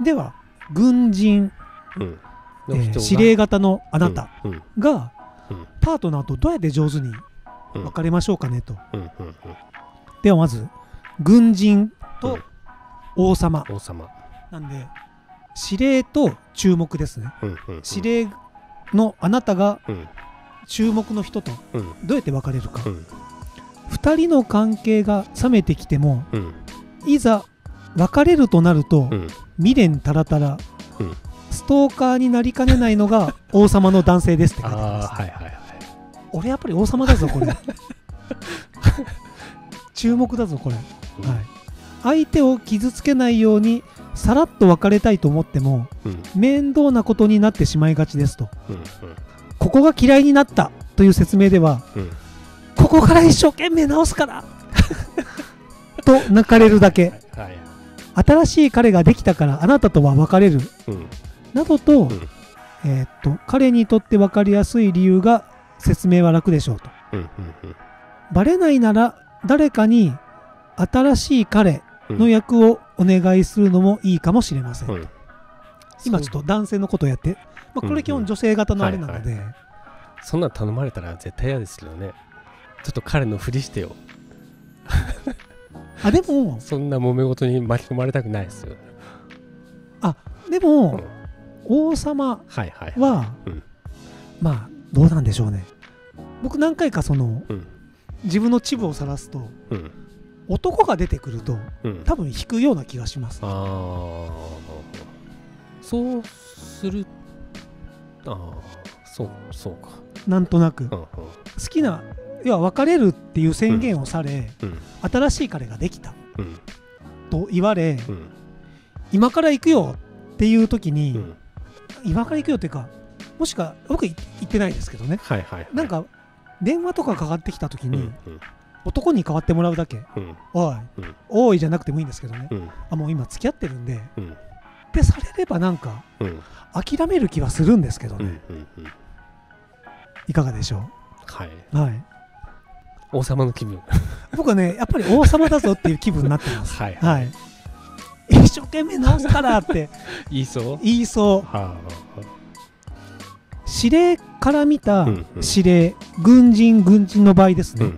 では軍人、指令型のあなたがパートナーとどうやって上手に別れましょうかねと。ではまず軍人と王様なんで、指令と注目ですね。指令のあなたが注目の人とどうやって別れるか。2人の関係が冷めてきても、いざ別れるとなると未練たらたら、ストーカーになりかねないのが王様の男性ですって書いてありますね。俺やっぱり王様だぞこれ注目だぞこれ、相手を傷つけないようにさらっと別れたいと思っても、面倒なことになってしまいがちですと。ここが嫌いになったという説明では、ここから一生懸命直すからと泣かれるだけ。新しい彼ができたからあなたとは別れる、などと、彼にとって分かりやすい理由が説明は楽でしょうと。バレないなら誰かに新しい彼の役をお願いするのもいいかもしれません。今ちょっと男性のことをやって、これ基本女性型のあれなので、 そんな頼まれたら絶対嫌ですけどね。ちょっと彼のふりしてよでもそんな揉め事に巻き込まれたくないですよ。 でも、王様はどうなんでしょうね。僕何回か自分の恥部を晒すと、男が出てくると、多分引くような気がします。 そうするそうか。 なんとなく、好きな、要は別れるっていう宣言をされ、新しい彼ができた、と言われ、今から行くよっていう時に、今から行くよっていうか、もしか僕言ってないですけどね、なんか電話とかかかってきた時に、男に代わってもらうだけ、おいじゃなくてもいいんですけどね、もう今付き合ってるんで、ってされればなんか諦める気はするんですけどね。いかがでしょう。 王様の気分僕はね、やっぱり王様だぞっていう気分になってます。一生懸命直すからって言いそう。指令から見た指令、軍人の場合ですね、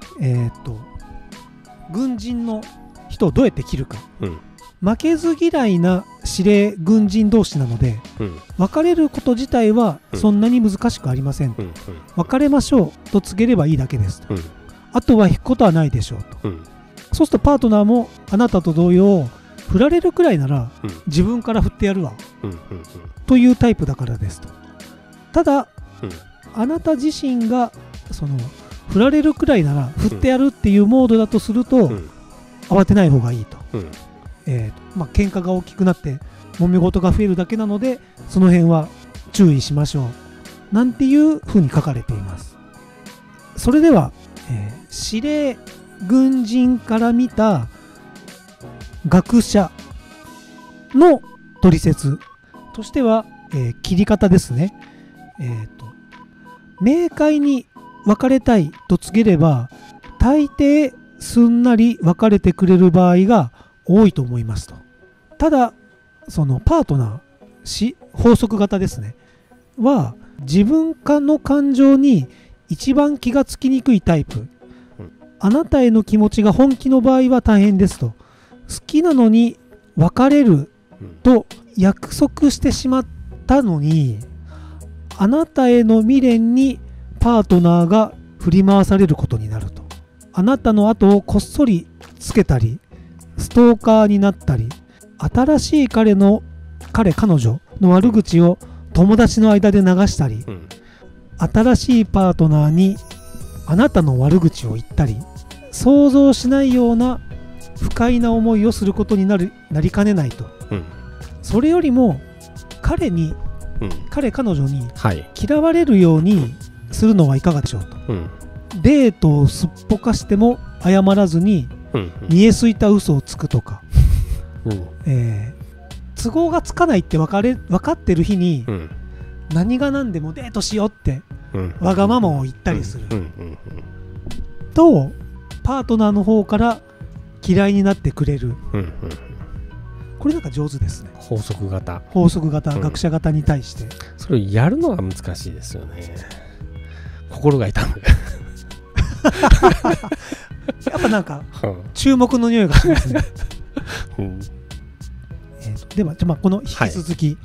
軍人の人をどうやって切るか、負けず嫌いな指令軍人同士なので、別れること自体はそんなに難しくありませんと。別れましょうと告げればいいだけですと。あとは引くことはないでしょうと。そうするとパートナーもあなたと同様、振られるくらいなら自分から振ってやるわというタイプだからですと。ただ、あなた自身が振られるくらいなら振ってやるっていうモードだとすると、慌てない方がいいと。喧嘩が大きくなって揉め事が増えるだけなので、その辺は注意しましょうなんていうふうに書かれています。それでは、指令軍人から見た学者の取説としては、切り方ですね。明快に別れたいと告げれば、大抵すんなり別れてくれる場合が多いと思いますと。ただ、そのパートナー、法則型ですね、は自分の感情に一番気がつきにくいタイプ。あなたへの気持ちが本気の場合は大変ですと。好きなのに別れると約束してしまったのに、あなたへの未練にパートナーが振り回されることになると。あなたの後をこっそりつけたり、ストーカーになったり、新しい彼女の悪口を友達の間で流したり、新しいパートナーにあなたの悪口を言ったり、想像しないような不快な思いをすることになりかねないと。それよりも彼女に嫌われるようにするのはいかがでしょうと。デートをすっぽかしても謝らずに見えすいた嘘をつくとか、都合がつかないって分かってる日に、何が何でもデートしようってわがままを言ったりすると、パートナーの方から嫌いになってくれる。 これなんか上手ですね。 法則型。 法則型、学者型に対して。 それをやるのは難しいですよね。心が痛む。 やっぱなんか、注目の匂いがしますね。では、この引き続き、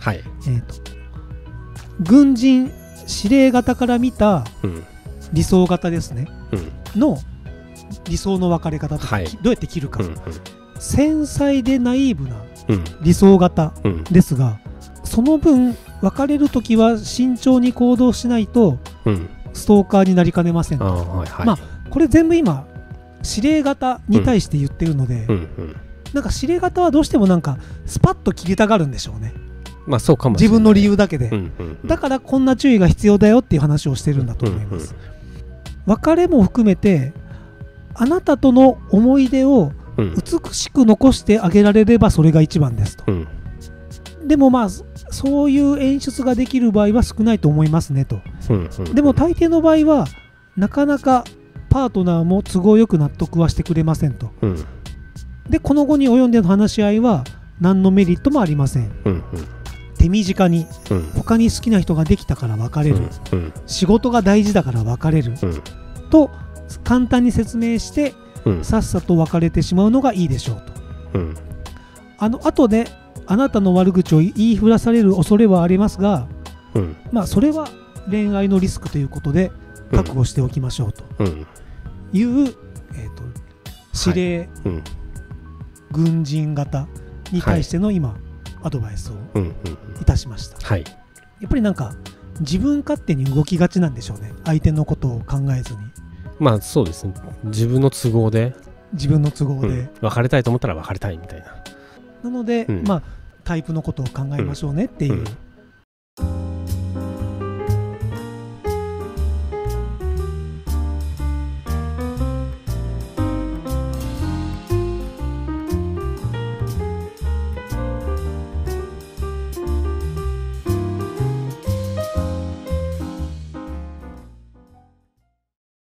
軍人指令型から見た理想型ですね、の理想の分かれ方とか、どうやって切るか、繊細でナイーブな理想型ですが、その分分かれるときは慎重に行動しないとストーカーになりかねませんと。これ全部今指令型に対して言ってるので、なんか指令型はどうしてもなんかスパッと切りたがるんでしょうね。 そうかもしれない。 自分の理由だけで、だからこんな注意が必要だよっていう話をしてるんだと思います。別れも含めてあなたとの思い出を美しく残してあげられればそれが一番ですと。でもそういう演出ができる場合は少ないと思いますねと。でも大抵の場合はなかなかパートナーも都合よく納得はしてくれませんと。でこの後に及んでの話し合いは何のメリットもありません。手短に、他に好きな人ができたから別れる、仕事が大事だから別れる、と簡単に説明して、さっさと別れてしまうのがいいでしょうと。後であなたの悪口を言いふらされる恐れはありますが、それは恋愛のリスクということで覚悟しておきましょうという、指令、軍人型に対しての今、アドバイスをいたしました。やっぱりなんか自分勝手に動きがちなんでしょうね。相手のことを考えずに。 そうですね。自分の都合で別れたいと思ったら別れたいみたいな。 なので、タイプのことを考えましょうねっていう